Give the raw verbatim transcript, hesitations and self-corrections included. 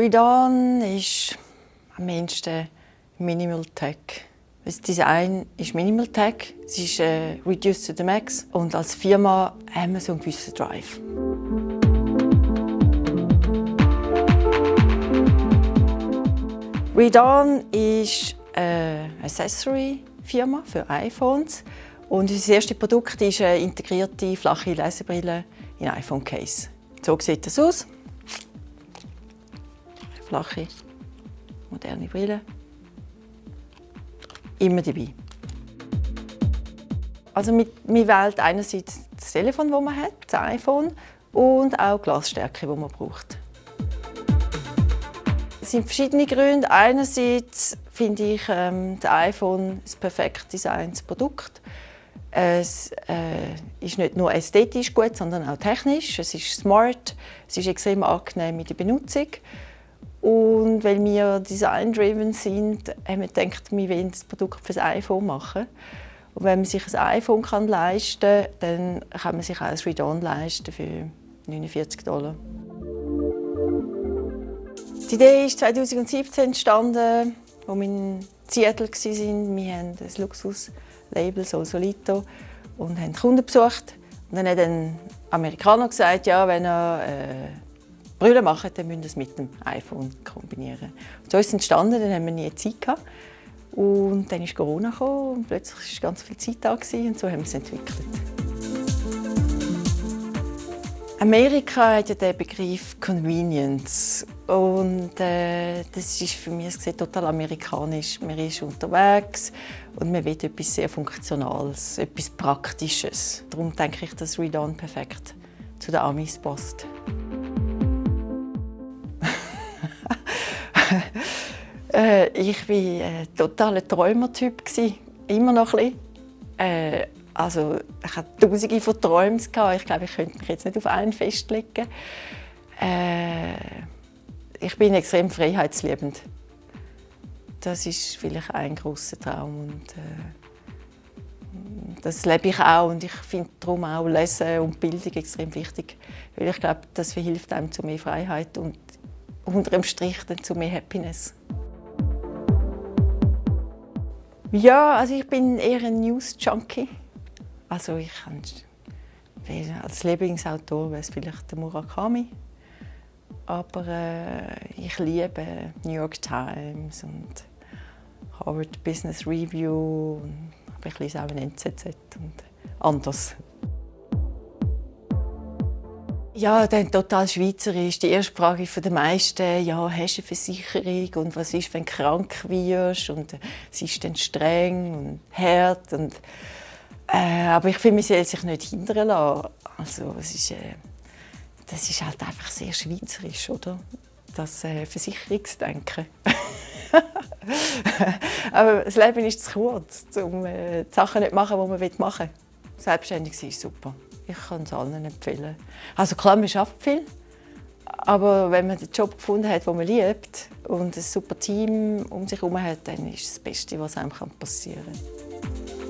Read On ist am ehesten Minimal Tech. Das Design ist Minimal Tech, es ist äh, reduced to the max und als Firma haben wir so einen gewissen Drive. Read On ist eine Accessory-Firma für iPhones und unser erstes Produkt ist eine integrierte flache Lesebrille in iPhone-Case. So sieht das aus. Eine flache, moderne Brille. Immer dabei. Also wir wählen einerseits das Telefon, das man hat, das iPhone, und auch die Glasstärke, die man braucht. Es sind verschiedene Gründe. Einerseits finde ich ähm, das iPhone ein perfekt designtes Produkt. Es äh, ist nicht nur ästhetisch gut, sondern auch technisch. Es ist smart, es ist extrem angenehm in der Benutzung. Und weil wir design-driven sind, haben wir gedacht, wir wollen das Produkt für das iPhone machen. Und wenn man sich ein iPhone kann leisten kann, dann kann man sich auch ein Read On leisten für neunundvierzig Dollar. Die Idee ist zweitausendsiebzehn entstanden, als wir in Seattle waren. Wir haben das Luxuslabel Sol Solito und haben Kunden besucht. Und dann hat ein Amerikaner gesagt, ja, wenn er äh, Brille machen, dann müssen wir es mit dem iPhone kombinieren. Und so ist es entstanden, dann haben wir nie Zeit gehabt. Und dann kam Corona gekommen und plötzlich war ganz viel Zeit da und so haben wir es entwickelt. Amerika hat ja den Begriff Convenience und äh, das ist für mich gesehen total amerikanisch. Man ist unterwegs und man will etwas sehr Funktionales, etwas Praktisches. Darum denke ich, dass Read On perfekt zu den Amis passt. äh, ich war ein totaler Träumertyp, immer noch ein bisschen. Äh, Also, ich hatte tausende von Träumen. Ich glaube, ich könnte mich jetzt nicht auf einen festlegen. Äh, ich bin extrem freiheitsliebend. Das ist vielleicht ein grosser Traum. Und, äh, das lebe ich auch. Und ich finde darum auch Lesen und Bildung extrem wichtig. Weil ich glaube, das verhilft einem zu mehr Freiheit und unter dem Strich dann zu mehr Happiness. Ja, also ich bin eher ein News-Junkie. Also ich kann, als Lieblingsautor wäre es vielleicht der Murakami. Aber äh, ich liebe New York Times und Harvard Business Review. Und ich lese auch ein N Z Z und anders. Ja, dann total schweizerisch. Die erste Frage von den meisten, ja, hast du eine Versicherung und was ist, wenn du krank wirst? Und es ist dann streng und hart. Und Äh, aber ich finde, man soll sich nicht hindern lassen. Also, es ist, äh, das ist halt einfach sehr schweizerisch, oder? Das äh, Versicherungsdenken. Aber das Leben ist zu kurz, um äh, die Sachen nicht zu machen, die man machen will. Selbstständig sein ist super. Ich kann es allen empfehlen. Also klar, man arbeitet viel. Aber wenn man den Job gefunden hat, den man liebt und ein super Team um sich herum hat, dann ist es das Beste, was einem passieren kann.